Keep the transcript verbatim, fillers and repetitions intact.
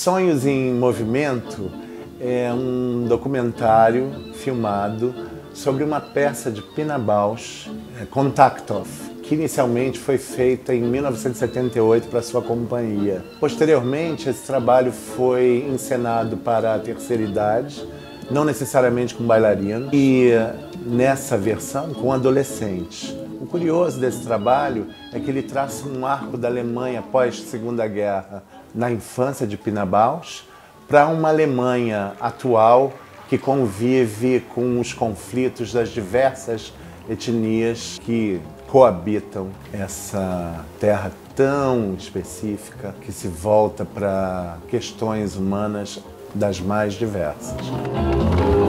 Sonhos em Movimento é um documentário filmado sobre uma peça de Pina Bausch, Kontaktov, que inicialmente foi feita em mil novecentos e setenta e oito para sua companhia. Posteriormente, esse trabalho foi encenado para a terceira idade, não necessariamente com bailarino, e nessa versão com adolescentes. O curioso desse trabalho é que ele traça um arco da Alemanha pós-Segunda Guerra na infância de Pina Bausch para uma Alemanha atual que convive com os conflitos das diversas etnias que coabitam essa terra tão específica que se volta para questões humanas das mais diversas.